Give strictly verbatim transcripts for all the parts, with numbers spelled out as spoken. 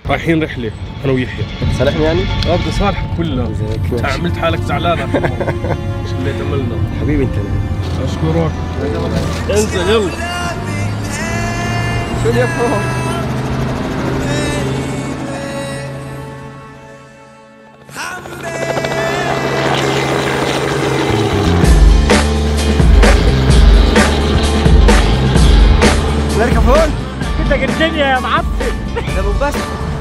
رايحين رحله انا ويحيى. صالحني يعني؟ اه بدي صالحك كلها. عملت حالك زعلان اخر مره. اللي تملنا حبيبي انت. اشكرك. انزل يلا. شو اللي يفهم؟ نركب هون؟ بدك الدنيا يا معفن. ده بس.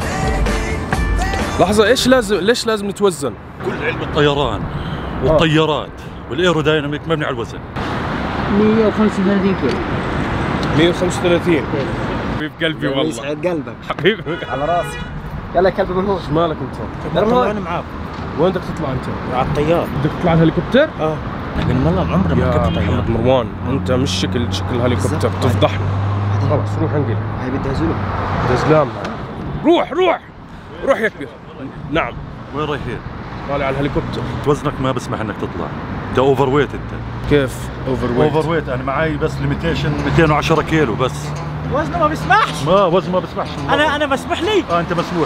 لحظة، ايش لازم ليش لازم نتوزن؟ كل علم الطيران والطيارات والايرودايناميك مبني على الوزن. مية وخمسة وثلاثين كيلو. مية وخمسة وثلاثين. حبيب قلبي والله. يسعد قلبك. حبيبي على راسي. يلا يا كلب من هون. ايش مالك انت؟ من هون. انا معاك. وين بدك تطلع انت؟ على الطيار. بدك تطلع الهليكوبتر؟ اه. لكن والله عمري ما يا ركبت طيار. محمد مروان، انت مش شكل شكل هليكوبتر، تفضحنا. خلص روح انقل. هاي بدها زلم. دزلام. روح روح روح يا كبير. نعم. وين رايحين؟ طالع على الهليكوبتر. وزنك ما بسمح انك تطلع. انت اوفر ويت انت. كيف اوفر ويت؟ اوفر ويت، انا معي بس ليميتيشن مئتين وعشرة كيلو بس. وزنه ما بيسمحش. ما وزن ما بسمحش. انا انا بسمح لي. اه انت مسموح.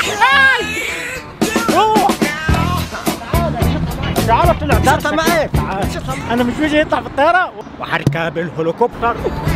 روح. تعال طلع. لا معك. انا مش بيجي يطلع في الطياره وحركب الهليكوبتر.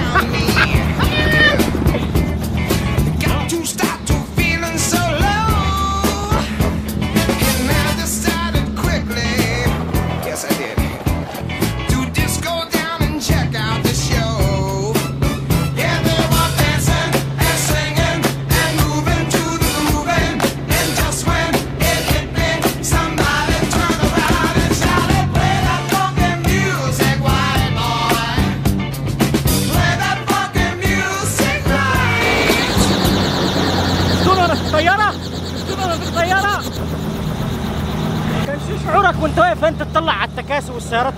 شعورك وانت واقف انت تطلع على التكاسي والسيارات؟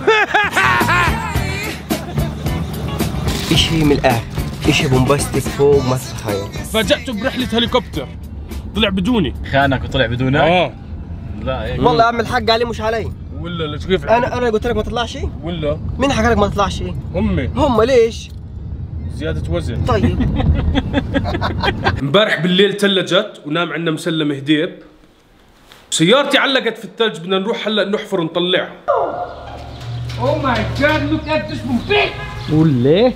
اشي من الاخر، اشي بومباستيك فوق ما تتخيل. فاجأته برحلة هليكوبتر، طلع بدوني. خانك وطلع بدونك؟ اه لا هيك والله يا عم الحق علي مش علي. ولا ليش كيف؟ انا انا قلت لك ما تطلعش؟ ولا مين حكى لك ما تطلعش؟ امي. هم ليش؟ زيادة وزن. طيب. امبارح بالليل ثلجت ونام عندنا مسلم هديب. سيارتي علقت في الثلج، بدنا نروح هلا نحفر ونطلعها. اوه ماي جاد لوك ات ذس بومبيك. قول ليه؟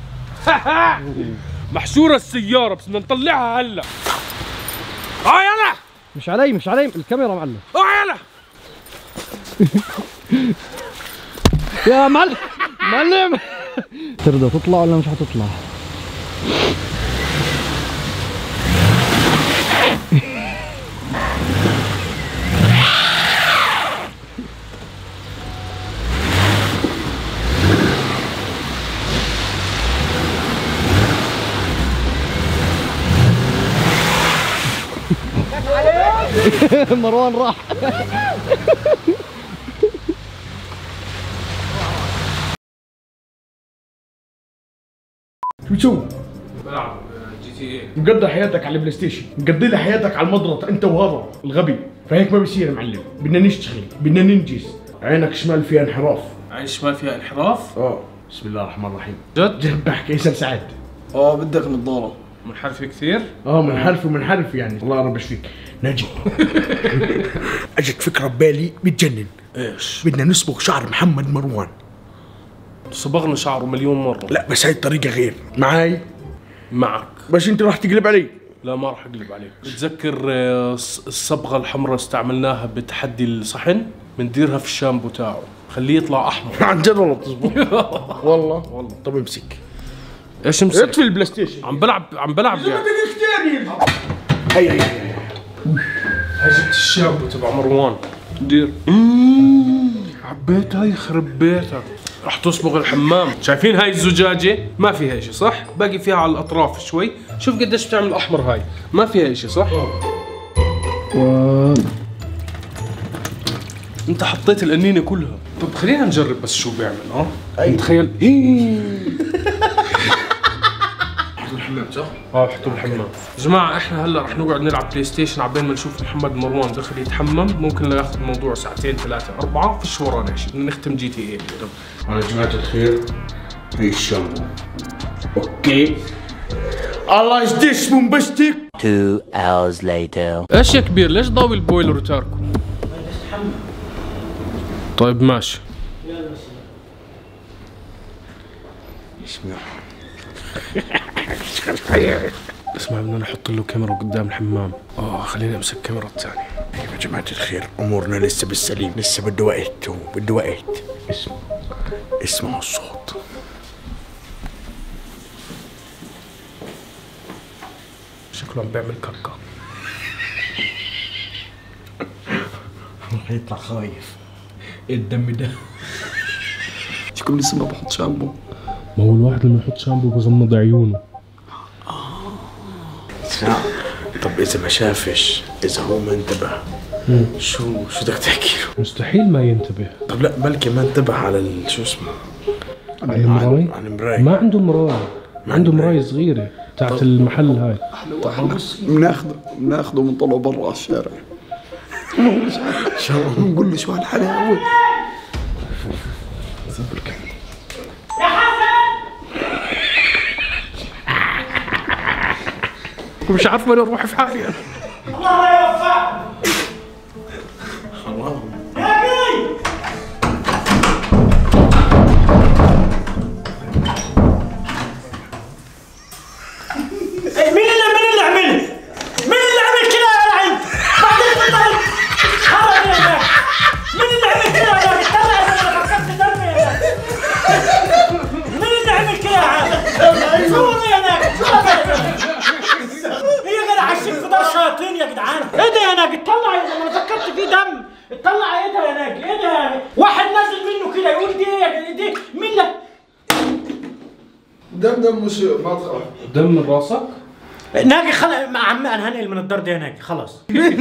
محشورة السيارة بس بدنا نطلعها هلا. اه يلا. مش علي مش علي الكاميرا معلم. اه يلا. يا معلم معلم. ترضى تطلع ولا مش حتطلع؟ مروان راح. شو بلعب جي تي اي. مقضي حياتك على البلاي ستيشن، مقضي لي حياتك على المضرط انت وهذا الغبي، فهيك ما بيصير يا معلم، بدنا نشتغل، بدنا ننجز، عينك شمال فيها انحراف. عين شمال فيها انحراف؟ اه بسم الله الرحمن الرحيم. جد؟ جد بحكي يسال سعد. اه بدك نضاره. منحرف كثير؟ اه منحرف ومنحرف يعني، الله يربش فيك. نجي. اجت فكره ببالي بتجنن. ايش؟ بدنا نصبغ شعر محمد مروان. صبغنا شعره مليون مرة. لا بس هاي الطريقة غير، معاي؟ معك. بس انت راح تقلب علي. لا ما راح اقلب عليك. بتذكر آه، الصبغة الحمراء استعملناها بتحدي الصحن؟ بنديرها في الشامبو تاعه، خليه يطلع احمر. عن جد والله بتزبط. والله والله. طب امسك. ايش امسك؟ اطفي البلاي ستيشن. عم بلعب عم بلعب يعني. هي هي هي. هاي جبت الشامبو تبع مروان. دير. عبيتها يخرب بيتك. رح تصبغ الحمام. شايفين هاي الزجاجة؟ ما فيها اشي صح؟ باقي فيها على الاطراف شوي. شوف قديش بتعمل احمر هاي. ما فيها اشي صح؟ و... انت حطيت القنينة كلها. طب خلينا نجرب بس شو بيعمل اه؟ أي. تخيل حطوا الحمام صح؟ اه حطوا بالحمام. يا جماعة احنا هلا رح نقعد نلعب بلاي ستيشن عبين ما نشوف محمد مروان دخل يتحمم، ممكن ياخذ الموضوع ساعتين ثلاثة أربعة، فيش ورانا شيء، بدنا نختم جي تي اي. على جماعة الخير هي الشامبو. اوكي الله يجديش بومبستيك. Two hours later. ايش يا كبير ليش ضاوي البويلر وتاركه؟ طيب ماشي. اسمع بدنا نحط له كاميرا قدام الحمام. اه خليني امسك الكاميرا الثانية. يا جماعة الخير امورنا لسه بالسليم، لسه بده وقت بده وقت. اسمع اسمعوا الصوت. شكله عم بيعمل كاكا. هيطلع خايف. ايه الدم ده؟ شكون لسه ما بحط شامبو؟ ما هو الواحد لما يحط شامبو بغمض عيونه. طب اذا ما شافش، اذا هو ما انتبه، شو شو بدك تحكي له؟ مستحيل ما ينتبه. طب لا بلكي ما انتبه على ال- شو اسمه؟ على المراية؟ على المراية. ما عنده مراية، عنده مراية صغيرة تاعت المحل هاي. بناخده بناخده بنطلعه برا على الشارع. شو نقول له شو هالحلاوة؟ مش عارف وين اروح في حالي انا. الله لا يوفقك. يا بي مين اللي مين اللي عمل؟ مين اللي عمل كذا يا لعين؟ بعدين بطل خرج يا هناك. مين اللي عمل كذا يا هناك؟ طلع انا فكرت دمي يا هناك. مين اللي عمل كذا يا عم؟ شو يا هناك؟ شو هذا؟ هي قاعدة عايشين في دار شياطين يا جدعان. ايه ده يا هناك؟ اطلع يا زلمه انا فكرت فيه دم. اطلع ايه ده يا هناك؟ ايه ده يا هناك؟ واحد نازل منه كده يقول دي ايه دي مين ده؟ دم دم مش ما تخاف. دم من راسك؟ ناقي خلق مع عمي انا هنقل من الدار ده يا ناقي خلص.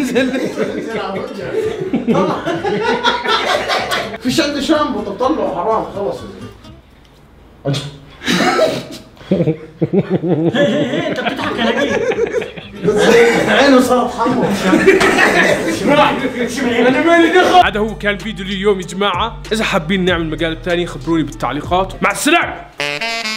فيش عندي شامبو. طب طلعه حرام خلص. انت بتضحك يا ناقي. عينه صارت حمرا. هذا هو كان فيديو اليوم يا جماعة. إذا حابين نعمل مقالب ثانية خبروني بالتعليقات. مع السلامة.